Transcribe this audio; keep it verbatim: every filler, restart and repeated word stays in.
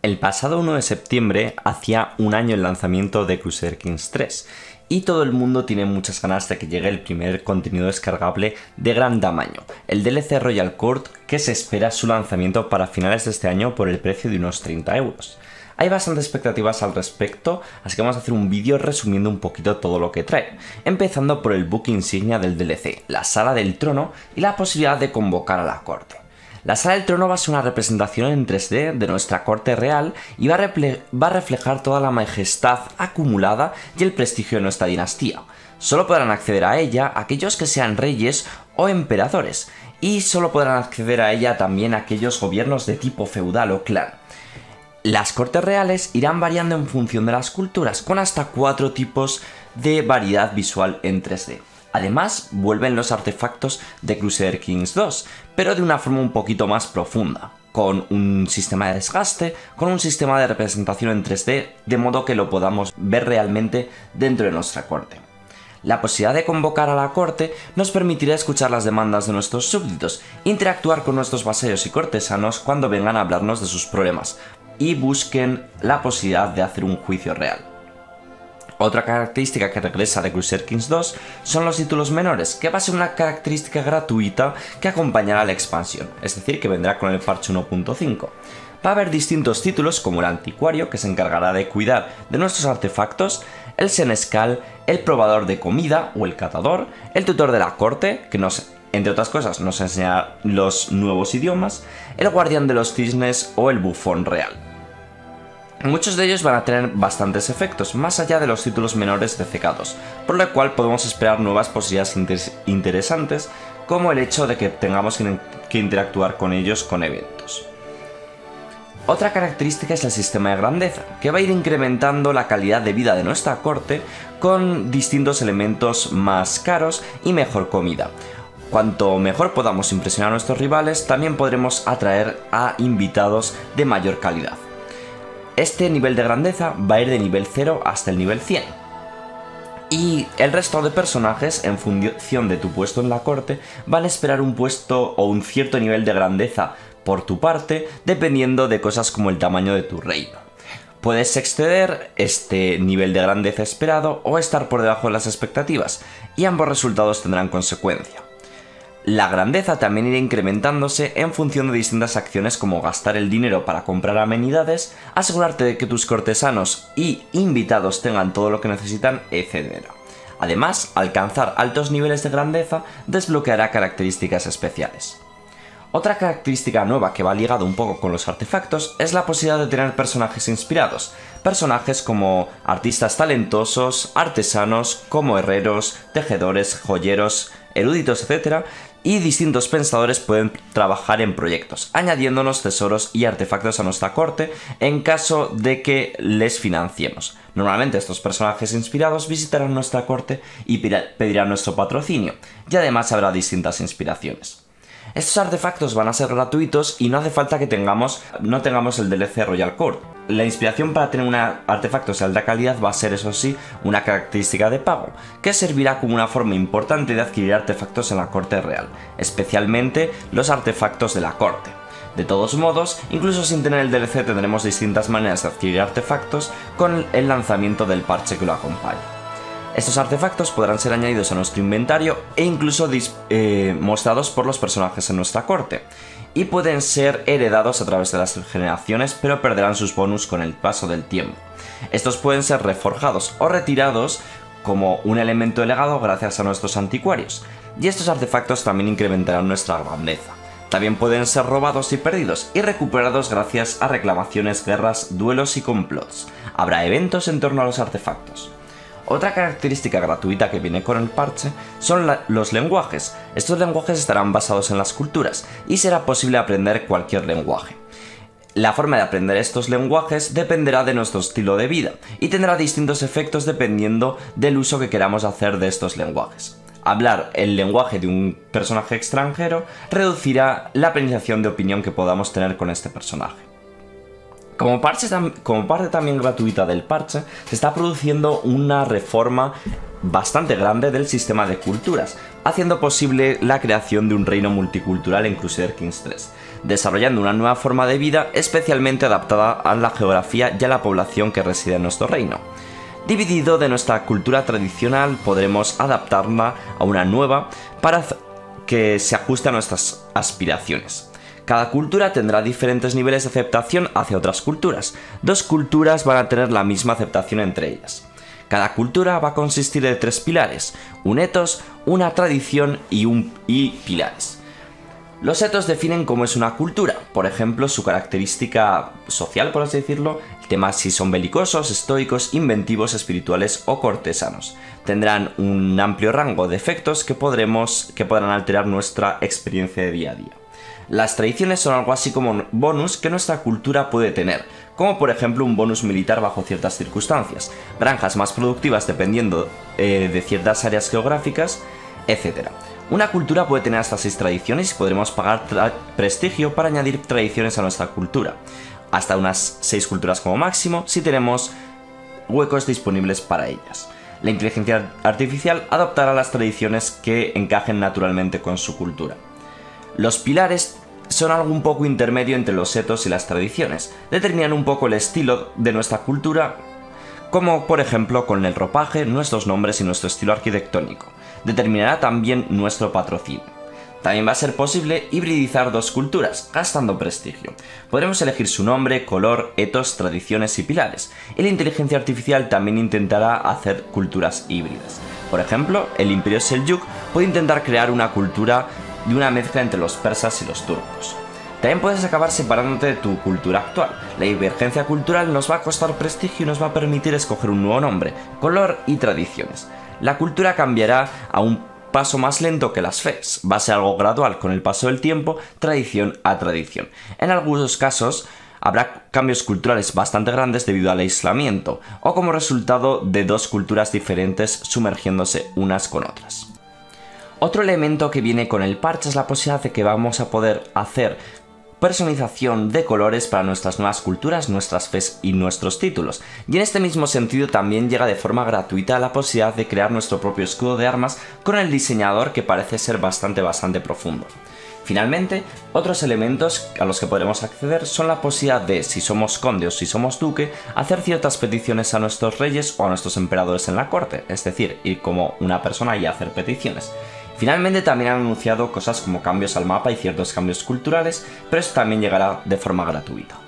El pasado uno de septiembre hacía un año el lanzamiento de Crusader Kings tres y todo el mundo tiene muchas ganas de que llegue el primer contenido descargable de gran tamaño, el D L C Royal Court, que se espera su lanzamiento para finales de este año por el precio de unos treinta euros. Hay bastantes expectativas al respecto, así que vamos a hacer un vídeo resumiendo un poquito todo lo que trae, empezando por el buque insignia del D L C, la Sala del Trono y la posibilidad de convocar a la corte. La Sala del Trono va a ser una representación en tres D de nuestra corte real y va a, va a reflejar toda la majestad acumulada y el prestigio de nuestra dinastía. Solo podrán acceder a ella aquellos que sean reyes o emperadores, y solo podrán acceder a ella también aquellos gobiernos de tipo feudal o clan. Las cortes reales irán variando en función de las culturas, con hasta cuatro tipos de variedad visual en tres D. Además, vuelven los artefactos de Crusader Kings dos, pero de una forma un poquito más profunda, con un sistema de desgaste, con un sistema de representación en tres D, de modo que lo podamos ver realmente dentro de nuestra corte. La posibilidad de convocar a la corte nos permitirá escuchar las demandas de nuestros súbditos, interactuar con nuestros vasallos y cortesanos cuando vengan a hablarnos de sus problemas, y busquen la posibilidad de hacer un juicio real. Otra característica que regresa de Crusader Kings dos son los títulos menores, que va a ser una característica gratuita que acompañará a la expansión, es decir, que vendrá con el parche uno punto cinco. Va a haber distintos títulos como el Anticuario, que se encargará de cuidar de nuestros artefactos, el Senescal, el Probador de Comida o el Catador, el Tutor de la Corte, que nos, entre otras cosas, nos enseñará los nuevos idiomas, el Guardián de los Cisnes o el Bufón Real. Muchos de ellos van a tener bastantes efectos, más allá de los títulos menores de C K dos, por lo cual podemos esperar nuevas posibilidades inter interesantes, como el hecho de que tengamos que interactuar con ellos con eventos. Otra característica es el sistema de grandeza, que va a ir incrementando la calidad de vida de nuestra corte con distintos elementos más caros y mejor comida. Cuanto mejor podamos impresionar a nuestros rivales, también podremos atraer a invitados de mayor calidad. Este nivel de grandeza va a ir de nivel cero hasta el nivel cien. Y el resto de personajes, en función de tu puesto en la corte, van a esperar un puesto o un cierto nivel de grandeza por tu parte, dependiendo de cosas como el tamaño de tu reino. Puedes exceder este nivel de grandeza esperado o estar por debajo de las expectativas, y ambos resultados tendrán consecuencia. La grandeza también irá incrementándose en función de distintas acciones como gastar el dinero para comprar amenidades, asegurarte de que tus cortesanos y invitados tengan todo lo que necesitan, etcétera. Además, alcanzar altos niveles de grandeza desbloqueará características especiales. Otra característica nueva que va ligado un poco con los artefactos es la posibilidad de tener personajes inspirados, personajes como artistas talentosos, artesanos, como herreros, tejedores, joyeros, eruditos, etcétera, y distintos pensadores pueden trabajar en proyectos, añadiéndonos tesoros y artefactos a nuestra corte en caso de que les financiemos. Normalmente estos personajes inspirados visitarán nuestra corte y pedirán nuestro patrocinio, y además habrá distintas inspiraciones. Estos artefactos van a ser gratuitos y no hace falta que tengamos, no tengamos el D L C Royal Court. La inspiración para tener un artefacto de alta calidad va a ser, eso sí, una característica de pago, que servirá como una forma importante de adquirir artefactos en la corte real, especialmente los artefactos de la corte. De todos modos, incluso sin tener el D L C tendremos distintas maneras de adquirir artefactos con el lanzamiento del parche que lo acompaña. Estos artefactos podrán ser añadidos a nuestro inventario e incluso eh, mostrados por los personajes en nuestra corte, y pueden ser heredados a través de las generaciones, pero perderán sus bonus con el paso del tiempo. Estos pueden ser reforjados o retirados como un elemento de legado gracias a nuestros anticuarios, y estos artefactos también incrementarán nuestra grandeza. También pueden ser robados y perdidos y recuperados gracias a reclamaciones, guerras, duelos y complots. Habrá eventos en torno a los artefactos. Otra característica gratuita que viene con el parche son la, los lenguajes. Estos lenguajes estarán basados en las culturas y será posible aprender cualquier lenguaje. La forma de aprender estos lenguajes dependerá de nuestro estilo de vida y tendrá distintos efectos dependiendo del uso que queramos hacer de estos lenguajes. Hablar el lenguaje de un personaje extranjero reducirá la penalización de opinión que podamos tener con este personaje. Como, parche, como parte también gratuita del parche, se está produciendo una reforma bastante grande del sistema de culturas, haciendo posible la creación de un reino multicultural en Crusader Kings tres. desarrollando una nueva forma de vida especialmente adaptada a la geografía y a la población que reside en nuestro reino. Dividido de nuestra cultura tradicional, podremos adaptarla a una nueva para que se ajuste a nuestras aspiraciones. Cada cultura tendrá diferentes niveles de aceptación hacia otras culturas. Dos culturas van a tener la misma aceptación entre ellas. Cada cultura va a consistir de tres pilares: un ethos, una tradición y, un, y pilares. Los ethos definen cómo es una cultura, por ejemplo, su característica social, por así decirlo, el tema si son belicosos, estoicos, inventivos, espirituales o cortesanos. Tendrán un amplio rango de efectos que, podremos, que podrán alterar nuestra experiencia de día a día. Las tradiciones son algo así como bonus que nuestra cultura puede tener, como por ejemplo un bonus militar bajo ciertas circunstancias, granjas más productivas dependiendo eh, de ciertas áreas geográficas, etcétera. Una cultura puede tener hasta seis tradiciones y podremos pagar prestigio para añadir tradiciones a nuestra cultura, hasta unas seis culturas como máximo si tenemos huecos disponibles para ellas. La inteligencia artificial adoptará las tradiciones que encajen naturalmente con su cultura. Los pilares son algo un poco intermedio entre los ethos y las tradiciones, determinan un poco el estilo de nuestra cultura, como por ejemplo con el ropaje, nuestros nombres y nuestro estilo arquitectónico. Determinará también nuestro patrocinio. También va a ser posible hibridizar dos culturas, gastando prestigio. Podremos elegir su nombre, color, ethos, tradiciones y pilares, y la inteligencia artificial también intentará hacer culturas híbridas. Por ejemplo, el Imperio Seljuk puede intentar crear una cultura de una mezcla entre los persas y los turcos. También puedes acabar separándote de tu cultura actual. La divergencia cultural nos va a costar prestigio y nos va a permitir escoger un nuevo nombre, color y tradiciones. La cultura cambiará a un paso más lento que las fes, va a ser algo gradual con el paso del tiempo, tradición a tradición. En algunos casos habrá cambios culturales bastante grandes debido al aislamiento o como resultado de dos culturas diferentes sumergiéndose unas con otras. Otro elemento que viene con el parche es la posibilidad de que vamos a poder hacer personalización de colores para nuestras nuevas culturas, nuestras fes y nuestros títulos. Y en este mismo sentido también llega de forma gratuita la posibilidad de crear nuestro propio escudo de armas con el diseñador, que parece ser bastante bastante profundo. Finalmente, otros elementos a los que podremos acceder son la posibilidad de, si somos conde o si somos duque, hacer ciertas peticiones a nuestros reyes o a nuestros emperadores en la corte, es decir, ir como una persona y hacer peticiones. Finalmente también han anunciado cosas como cambios al mapa y ciertos cambios culturales, pero esto también llegará de forma gratuita.